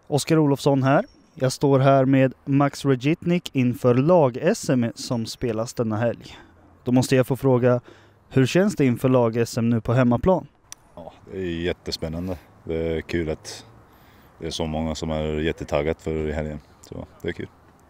Oskar Olofsson här. Jag står här med Max Rajitnik inför lag-SM som spelas denna helg. Då måste jag få fråga, hur känns det inför lag-SM nu på hemmaplan? Ja, det är jättespännande. Det är kul att det är så många som är jättetaggat för i helgen. Så det är kul.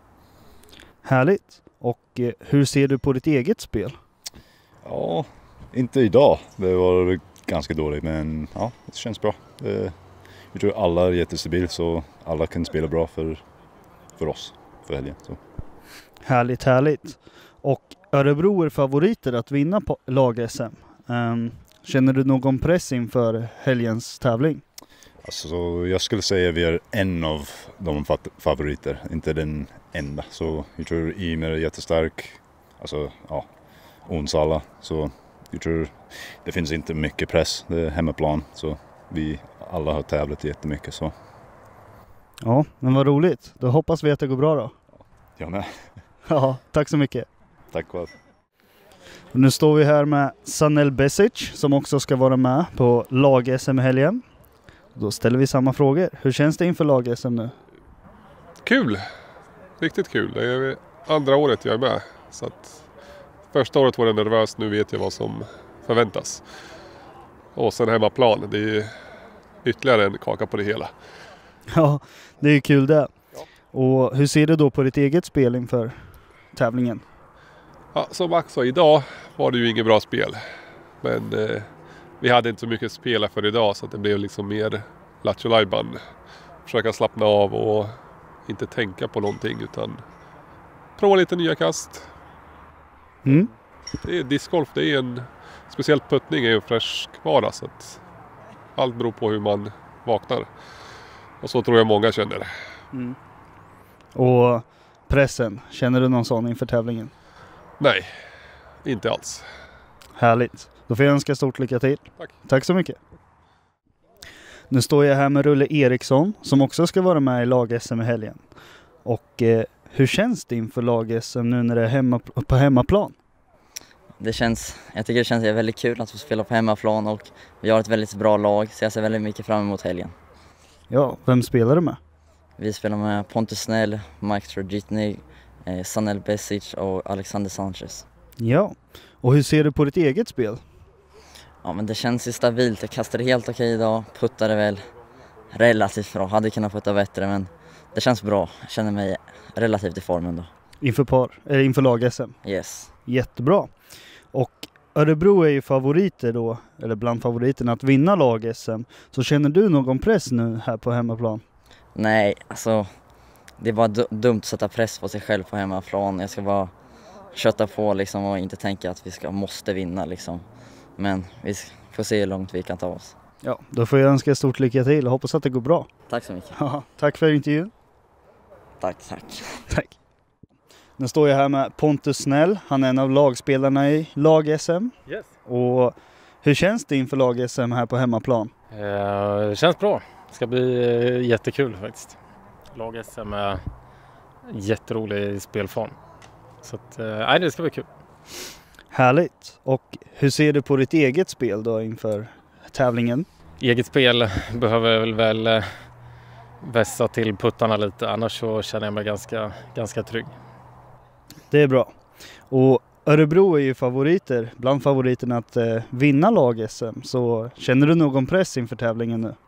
Härligt. Och hur ser du på ditt eget spel? Ja, inte idag. Det var ganska dåligt, men ja, det känns bra. Jag tror alla är jättestabil, så alla kan spela bra för oss för helgen. Så. Härligt, härligt. Och Örebro är favoriter att vinna på lag-SM. Känner du någon press inför helgens tävling? Alltså, jag skulle säga att vi är en av de favoriter, inte den enda. Så jag tror Ymer är jättestark. Alltså, ja, Onsala. Så jag tror det finns inte mycket press. Det är hemmaplan, så vi alla har tävlat jättemycket. Så. Ja, men vad roligt. Då hoppas vi att det går bra då. Jag med. Ja, tack så mycket. Tack själv. Nu står vi här med Sanel Besic som också ska vara med på lag-SM i helgen. Då ställer vi samma frågor. Hur känns det inför lag-SM nu? Kul! Riktigt kul. Det är andra året jag är med. Så att första året var jag nervös, nu vet jag vad som förväntas. Och sen hemmaplan, det är ytterligare en kaka på det hela. Ja, det är ju kul det. Ja. Och hur ser du då på ditt eget spel inför tävlingen? Ja, som Max sa, idag var det ju inget bra spel. Men vi hade inte så mycket att spela för idag, så att det blev liksom mer lattjo lajban. Försöka slappna av och inte tänka på någonting, utan prova lite nya kast. Mm. Det är discgolf, det är en speciellt puttning, är en färskvara, så att allt beror på hur man vaknar. Och så tror jag många känner. Mm. Och pressen, känner du någon sån inför tävlingen? Nej, inte alls. Härligt. Då får jag önska stort lycka till. Tack. Tack så mycket. Nu står jag här med Rulle Eriksson som också ska vara med i lag-SM i helgen. Och hur känns det inför lag-SM nu när det är på hemmaplan? Jag tycker det känns väldigt kul att få spela på hemmaplan, och vi har ett väldigt bra lag, så jag ser väldigt mycket fram emot helgen. Ja, vem spelar du med? Vi spelar med Pontus Snell, Max Rajitnik, Sanel Besic och Alexander Sanchez. Ja, och hur ser du på ditt eget spel? Ja, men det känns ju stabilt. Jag kastade helt okej idag, puttade väl relativt bra. Hade kunnat putta bättre, men det känns bra. Jag känner mig relativt i formen då. Inför lag-SM? Yes. Jättebra. Och Örebro är ju favoriter då, eller bland favoriterna att vinna lag-SM. Så känner du någon press nu här på hemmaplan? Nej, alltså det är bara dumt att sätta press på sig själv på hemmaplan. Jag ska bara kötta på liksom och inte tänka att vi måste vinna liksom. Men vi får se hur långt vi kan ta oss. Ja, då får jag önska stort lycka till och hoppas att det går bra. Tack så mycket. Ja, tack för intervjun. Tack. Tack. Nu står jag här med Pontus Snell. Han är en av lagspelarna i lag-SM. Yes. Och hur känns det inför lag-SM här på hemmaplan? Det känns bra. Det ska bli jättekul faktiskt. Lag-SM är jätterolig spelform. Så att, det ska bli kul. Härligt. Och hur ser du på ditt eget spel då inför tävlingen? Eget spel behöver väl vässa till puttarna lite. Annars så känner jag mig ganska trygg. Det är bra. Och Örebro är ju bland favoriterna att vinna lag-SM. Så känner du någon press inför tävlingen nu?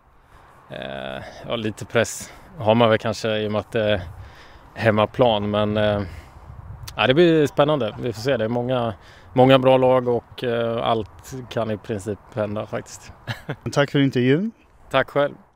Ja, lite press har man väl kanske i och med att det är hemmaplan. Men det blir spännande. Vi får se. Det är många bra lag och allt kan i princip hända faktiskt. Tack för intervjun. Tack själv.